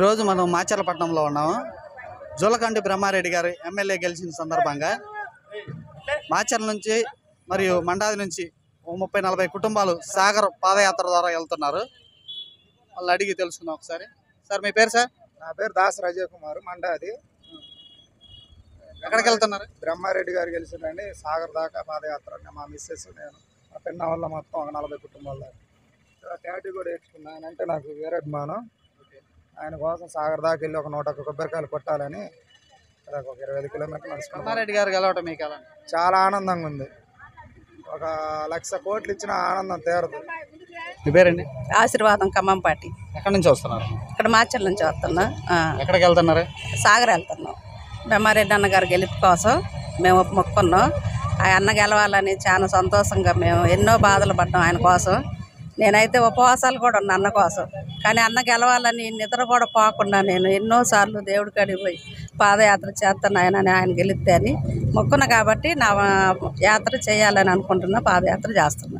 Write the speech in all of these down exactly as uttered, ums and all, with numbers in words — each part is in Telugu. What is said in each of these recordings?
ఈరోజు మనం మాచర్లపట్నంలో ఉన్నాము. జూలకంటి బ్రహ్మారెడ్డి గారు ఎమ్మెల్యే గెలిచిన సందర్భంగా మాచర్ల నుంచి మరియు మండాది నుంచి ముప్పై నలభై కుటుంబాలు సాగర్ పాదయాత్ర ద్వారా వెళ్తున్నారు. వాళ్ళు అడిగి తెలుసుకుందాం ఒకసారి. సార్ మీ పేరు? సార్ నా పేరు దాస్ రాజీవ్ కుమార్, మండాది. ఎక్కడికి వెళ్తున్నారు? బ్రహ్మారెడ్డి గారు గెలిచిందండి. సాగర్ దాకా పాదయాత్ర. మా మిస్సెస్, నేను, మా పిన్న వల్ల మొత్తం ఒక నలభై కుటుంబాలు ట్యాటూ కూడా వేసుకున్నాను. ఆయన అంటే నాకు వేరే అభిమానం. ఆయన కోసం సాగర్ దాకా వెళ్ళి ఒక నూట ఒక్క కొబ్బరికాయలు కొట్టాలని ఒక ఇరవై ఐదు కిలోమీటర్లు నడుచుకున్నాను. బ్రహ్మారెడ్డి గారు గెలవటం మీకు ఎలా? చాలా ఆనందంగా ఉంది. ఒక లక్ష కోట్లు ఇచ్చిన ఆనందం తీరదు. మీ పేరండి? ఆశీర్వాదం ఖమ్మంపాటి. ఎక్కడి నుంచి వస్తున్నారు? ఇక్కడ మాచర్ల నుంచి వస్తున్నాం. ఎక్కడికి వెళ్తున్నారు? సాగర్ వెళ్తున్నాం. బ్రహ్మారెడ్డి అన్నగారు గెలుపు కోసం మేము మొక్కున్నాం. ఆ అన్న గెలవాలని చాలా సంతోషంగా మేము ఎన్నో బాధలు పడ్డాం ఆయన కోసం. నేనైతే ఉపవాసాలు కూడా ఉన్నా అన్న కోసం. కానీ అన్న గెలవాలని నిద్ర కూడా పోకుండా నేను ఎన్నోసార్లు దేవుడి కాడికి పోయి పాదయాత్ర చేస్తాను ఆయన ఆయన గెలిస్తే అని మొక్కున్నా. కాబట్టి నా యాత్ర చేయాలని అనుకుంటున్నా, పాదయాత్ర చేస్తున్నా.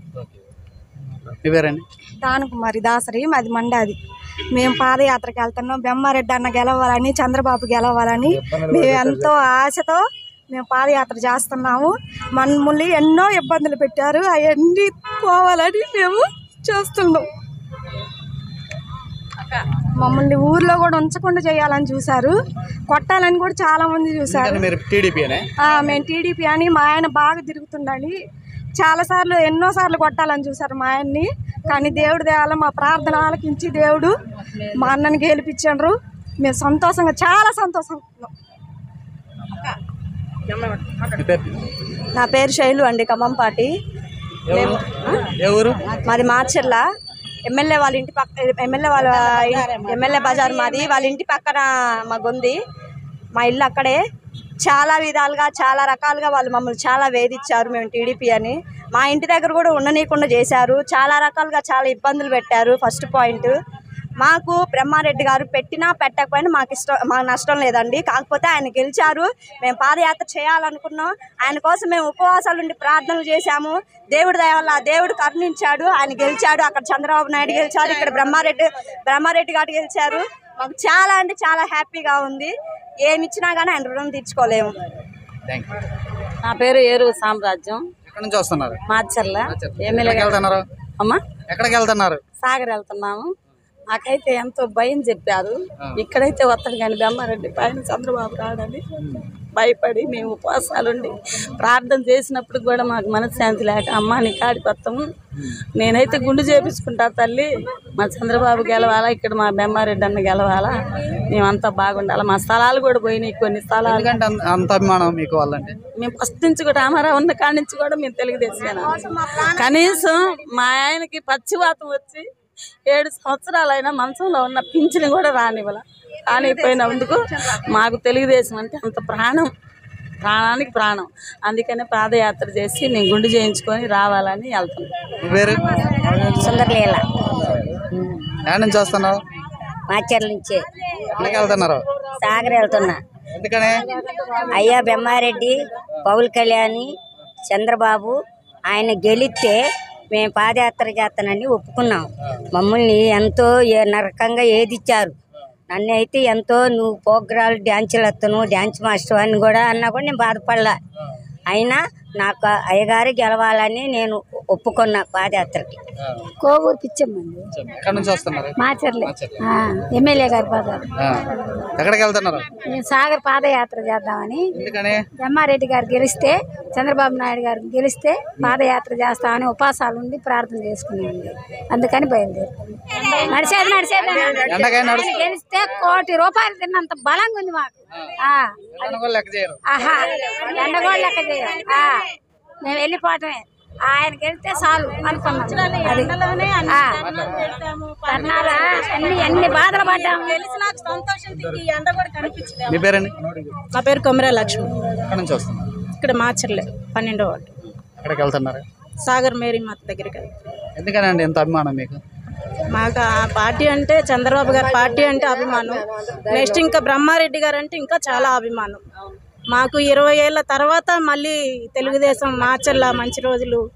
దానుకుమారి దాసరి, మాది మండాది. మేము పాదయాత్రకి వెళ్తున్నాం. బ్రహ్మారెడ్డి అన్న గెలవాలని, చంద్రబాబు గెలవాలని మేము ఎంతో ఆశతో మేము పాదయాత్ర చేస్తున్నాము. మమ్మల్ని ఎన్నో ఇబ్బందులు పెట్టారు, అవన్నీ పోవాలని మేము చేస్తున్నాం. మమ్మల్ని ఊర్లో కూడా ఉంచకుండా చేయాలని చూసారు, కొట్టాలని కూడా చాలా మంది చూసారు. మేము టీడీపీ అని మా ఆయన బాగా తిరుగుతుండని చాలా సార్లు ఎన్నో సార్లు కొట్టాలని చూసారు మా ఆయన్ని. కానీ దేవుడి దేవాల మా ప్రార్థన ఆలకించి దేవుడు మా అన్నని గెలిపించారు. మేము సంతోషంగా, చాలా సంతోషంగా. నా పేరు శైలు అండి, ఖమ్మంపాటి. మాది మాచర్ల. ఎమ్మెల్యే వాళ్ళ ఇంటి పక్క, ఎమ్మెల్యే వాళ్ళ ఎమ్మెల్యే బజార్ మాది. వాళ్ళ ఇంటి పక్కన మాకుంది. మా ఇల్లు అక్కడే. చాలా విధాలుగా, చాలా రకాలుగా వాళ్ళు మమ్మల్ని చాలా వేధించారు. మేము టీడీపీ అని మా ఇంటి దగ్గర కూడా ఉండనీయకుండా చేశారు. చాలా రకాలుగా చాలా ఇబ్బందులు పెట్టారు. ఫస్ట్ పాయింట్, మాకు బ్రహ్మారెడ్డి గారు పెట్టినా పెట్టకపోయినా మాకు ఇష్టం, మాకు నష్టం లేదండి. కాకపోతే ఆయన గెలిచారు. మేము పాదయాత్ర చేయాలనుకున్నాం. ఆయన కోసం మేము ఉపవాసాలు ఉండి ప్రార్థనలు చేశాము. దేవుడి దయ వల్ల దేవుడు కరుణించాడు. ఆయన గెలిచాడు. అక్కడ చంద్రబాబు నాయుడు గెలిచారు, ఇక్కడ బ్రహ్మారెడ్డి బ్రహ్మారెడ్డి గారు గెలిచారు. మాకు చాలా అంటే చాలా హ్యాపీగా ఉంది. ఏమి ఇచ్చినా కానీ ఆయన రుణం తీర్చుకోలేము. నా పేరు ఏరు సామ్రాజ్యం. ఎక్కడి నుంచి వస్తున్నారు? మాచర్ల. ఎమ్మెల్యే వెళ్తున్నారు అమ్మా? ఎక్కడికి వెళ్తున్నారు? సాగర్ వెళ్తున్నాము. నాకైతే ఎంతో భయం చెప్పారు. ఇక్కడైతే వస్తాడు కానీ బ్రహ్మారెడ్డి పైన చంద్రబాబు రాడని భయపడి మేము ఉపవాసాలుండి ప్రార్థన చేసినప్పుడు కూడా మాకు మనశ్శాంతి లేక, అమ్మ నీ కాడికి వస్తాము, నేనైతే గుండు చేపించుకుంటా తల్లి, మా చంద్రబాబు గెలవాలా, ఇక్కడ మా బ్రహ్మారెడ్డి అన్న గెలవాలా, మేమంతా బాగుండాలి. మా స్థలాలు కూడా పోయినాయి, కొన్ని స్థలాలు. అంత అభిమానం మీకు వాళ్ళంటే? మేము ఫస్ట్ నుంచి కూడా రామారావు ఉన్న కాడి నుంచి కూడా మేము తెలుగుదేశం. కనీసం మా ఆయనకి పచ్చివాతం వచ్చి ఏడు సంవత్సరాలైనా మంచంలో ఉన్న పింఛను కూడా రానివ్వాల. రానిపోయినందుకు మాకు తెలుగుదేశం అంటే అంత ప్రాణం, ప్రాణానికి ప్రాణం. అందుకనే పాదయాత్ర చేసి మేము గుండు చేయించుకొని రావాలని వెళ్తున్నాం. సుందరలీల. ఎక్కడి నుంచి వస్తున్నావు? మాచర్ల నుంచే. వెళ్తున్నారు? సాగర్ వెళ్తున్నా. ఎందుకనే? అయ్యా బ్రహ్మారెడ్డి, పవన్ కళ్యాణ్, చంద్రబాబు ఆయన గెలిస్తే మేము పాదయాత్ర చేస్తానని ఒప్పుకున్నాం. మమ్మల్ని ఎంతో నరకంగా ఏదిచ్చారు. నన్ను అయితే ఎంతో నువ్వు ప్రోగ్రాలు డ్యాన్సులు వస్తాను, డ్యాన్స్ మాస్టర్ అని కూడా అన్నా కూడా నేను బాధపడలా. అయినా నాకు అయ్యగారు గెలవాలని నేను ఒప్పుకున్నా పాదయాత్రకి. కోవూరు పిచ్చమ్మండి. ఎక్కడి నుంచి వస్తున్నారు? మాచర్లే. ఎమ్మెల్యే గారి బజార్. ఎక్కడికి వెళ్తున్నారు? మేము సాగర్ పాదయాత్ర చేద్దామని. ఎందుకని? బ్రహ్మారెడ్డి గారు గెలిస్తే, చంద్రబాబు నాయుడు గారు గెలిస్తే పాదయాత్ర చేస్తామని ఉపవాసాలు ఉండి ప్రార్థన చేసుకున్నాండి. అందుకని బయలుదేరి నడిచేది నడిచేది గెలిస్తే కోటి రూపాయలు తిన్నంత బలంగా ఉంది మాకు. ఆహా, ఎండ కూడా లెక్క చేయాలి. మేము వెళ్ళిపోవటమే. ఆయన గెలిస్తే చాలు అనుకున్నాం. అది అన్ని ఎన్ని బాధలు పడ్డాము. నా పేరు కొమరా లక్ష్మి. వస్తున్నారు? ఇక్కడ మాచర్లే, పన్నెండో వార్డు. ఎక్కడికి వెళ్తున్నారు? సాగర్ మేరీ మాత దగ్గరికి. ఎందుకనండి ఎంత అభిమానం మీకు? మాకు ఆ పార్టీ అంటే చంద్రబాబు గారి పార్టీ అంటే అభిమానం. నెక్స్ట్ ఇంకా బ్రహ్మారెడ్డి గారు అంటే ఇంకా చాలా అభిమానం. మాకు ఇరవై ఏళ్ళ తర్వాత మళ్ళీ తెలుగుదేశం మాచర్ల మంచి రోజులు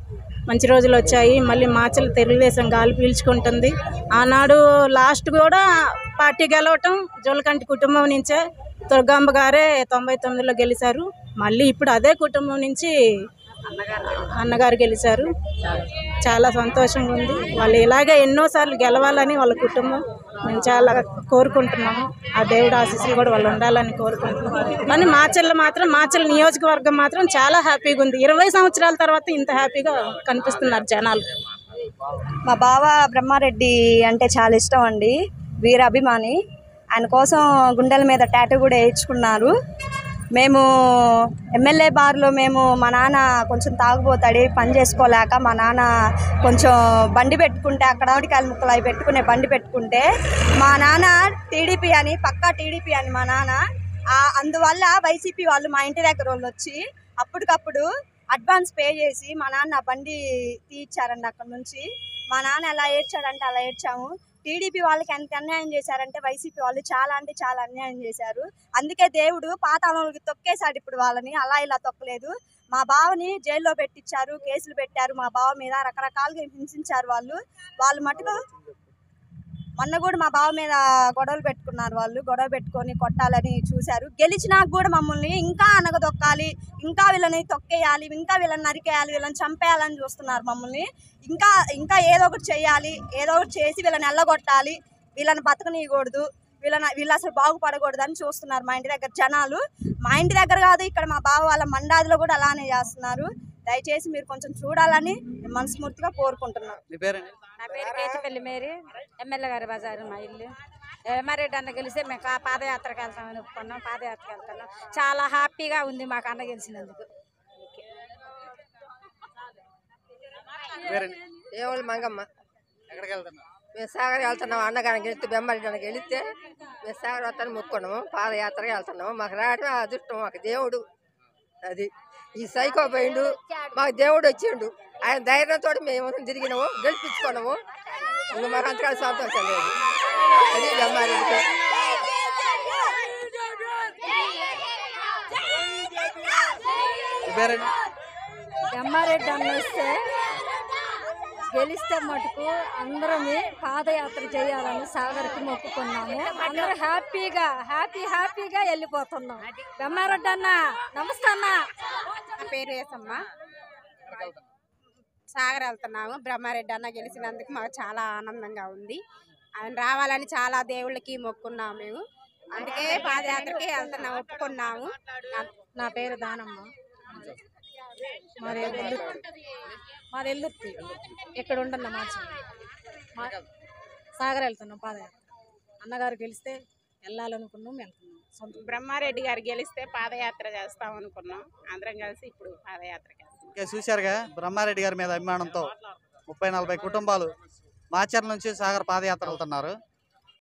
మంచి రోజులు వచ్చాయి. మళ్ళీ మాచల్ తెలుగుదేశం గాలి పీల్చుకుంటుంది. ఆనాడు లాస్ట్ కూడా పార్టీ గెలవటం జోలకంటి కుటుంబం నుంచే. దుర్గాంబ గారే తొంభై తొమ్మిదిలో గెలిచారు. మళ్ళీ ఇప్పుడు అదే కుటుంబం నుంచి అన్నగారు గెలిచారు. చాలా సంతోషంగా ఉంది. వాళ్ళు ఇలాగే ఎన్నోసార్లు గెలవాలని వాళ్ళ కుటుంబం మేము చాలా కోరుకుంటున్నాము. ఆ దేవుడు ఆశీస్సులు కూడా వాళ్ళు ఉండాలని కోరుకుంటున్నాము. కానీ మాచల్లో మాత్రం మాచల్ నియోజకవర్గం మాత్రం చాలా హ్యాపీగా ఉంది. ఇరవై సంవత్సరాల తర్వాత ఇంత హ్యాపీగా కనిపిస్తున్నారు జనాలు. మా బావ బ్రహ్మారెడ్డి అంటే చాలా ఇష్టం అండి, వీర అభిమాని. ఆయన కోసం గుండెల మీద టాటూ కూడా వేయించుకున్నారు. మేము ఎమ్మెల్యే బార్లో మేము మా నాన్న కొంచెం తాగుపోతాడు, పని చేసుకోలేక మా నాన్న కొంచెం బండి పెట్టుకుంటే అక్కడ ఆవిడకాయల ముక్కలు అవి పెట్టుకునే బండి పెట్టుకుంటే మా నాన్న టీడీపీ అని పక్కా టీడీపీ అని మా నాన్న అందువల్ల వైసీపీ వాళ్ళు మా ఇంటి దగ్గర వాళ్ళు వచ్చి అప్పటికప్పుడు అడ్వాన్స్ పే చేసి మా నాన్న బండి తీయించారండి. అక్కడ నుంచి మా నాన్న ఎలా ఏడ్చాడంటే అలా ఏడ్చాము. టీడీపీ వాళ్ళకి ఎంత అన్యాయం చేశారంటే వైసీపీ వాళ్ళు చాలా అంటే చాలా అన్యాయం చేశారు. అందుకే దేవుడు పాతాళంలోకి తొక్కేశాడు ఇప్పుడు వాళ్ళని, అలా ఇలా తొక్కలేదు. మా బావని జైల్లో పెట్టించారు, కేసులు పెట్టారు మా బావ మీద, రకరకాలుగా హింసించారు వాళ్ళు. వాళ్ళు మటుకు మొన్న కూడా మా బావ మీద గొడవలు పెట్టుకున్నారు. వాళ్ళు గొడవ పెట్టుకొని కొట్టాలని చూశారు. గెలిచినాక కూడా మమ్మల్ని ఇంకా అనగదొక్కాలి, ఇంకా వీళ్ళని తొక్కేయాలి, ఇంకా వీళ్ళని నరికేయాలి, వీళ్ళని చంపేయాలని చూస్తున్నారు మమ్మల్ని. ఇంకా ఇంకా ఏదో ఒకటి చేయాలి, ఏదో ఒకటి చేసి వీళ్ళని ఎల్లగొట్టాలి, వీళ్ళని బతకనీయకూడదు, వీళ్ళని వీళ్ళు అసలు బాగుపడకూడదు అని చూస్తున్నారు మా ఇంటి దగ్గర జనాలు. మా ఇంటి దగ్గర కాదు, ఇక్కడ మా బావ వాళ్ళ మండాదిలో కూడా అలానే చేస్తున్నారు. దయచేసి మీరు కొంచెం చూడాలని మనస్ఫూర్తిగా కోరుకుంటున్నాను. నా పేరు కేతిపల్లి మేరీ, ఎమ్మెల్యే గారి బజారు మా ఇల్లు. ఎమ్మారెడ్డి అన్న గెలిస్తే మేము పాదయాత్రకు వెళ్తామని ఒప్పుకున్నాం, పాదయాత్రకు వెళ్తున్నాం. చాలా హ్యాపీగా ఉంది మాకు అన్న గెలిచినందుకు. ఏవాళ్ళు మంగమ్మ, ఎక్కడికి వెళ్తున్నా? మేము సాగర్ వెళ్తున్నాము. అన్నగారిని గెలిస్తే బెమ్మరెడ్డి అన్న గెలిస్తే మేము సాగర్ వస్తాను మొక్కున్నాము, పాదయాత్రకి వెళ్తున్నాము. మాకు రావడం అదృష్టం, మాకు దేవుడు. అది ఈ సైకో పోయిండు, మాకు దేవుడు వచ్చిండు. ఆయన ధైర్యంతో మేము తిరిగినాము, గెలిపించుకున్నాము. ఇంకా మాకు అంతకాలం సంతోషం లేదు. అది బెమ్మారెడ్డికి. బెమ్మారెడ్డి అన్న వస్తే గెలిస్తే మటుకు అందరమే పాదయాత్ర చేయాలని సాగర్కి మొక్కుకున్నాము. అందరూ హ్యాపీగా హ్యాపీ హ్యాపీగా వెళ్ళిపోతున్నాం. బెమ్మారెడ్డి అన్న నమస్తే అన్న. నా పేరు వేసమ్మ, సాగర్ వెళ్తున్నాము. బ్రహ్మారెడ్డి అన్న గెలిచినందుకు మాకు చాలా ఆనందంగా ఉంది. ఆయన రావాలని చాలా దేవుళ్ళకి మొక్కున్నాము మేము, అందుకే పాదయాత్రకి వెళ్తున్నాం, ఒప్పుకున్నాము. నా పేరు దానమ్మ, మరి మాది ఎల్లుర్తి, ఇక్కడ ఉంటున్నా మార్చి సాగర్ వెళ్తున్నాం పాదయాత్ర. అన్నగారు గెలిస్తే వెళ్ళాలనుకున్నాం, వెళ్తున్నాం. సొంత బ్రహ్మారెడ్డి గారు గెలిస్తే పాదయాత్ర చేస్తాం అనుకున్నాం, అందరం కలిసి ఇప్పుడు పాదయాత్రకి వెళ్తున్నాం. ఇంకా చూశారుగా, బ్రహ్మారెడ్డి గారి మీద అభిమానంతో ముప్పై నలభై కుటుంబాలు మాచర్ల నుంచి సాగర్ పాదయాత్ర వెళ్తున్నారు.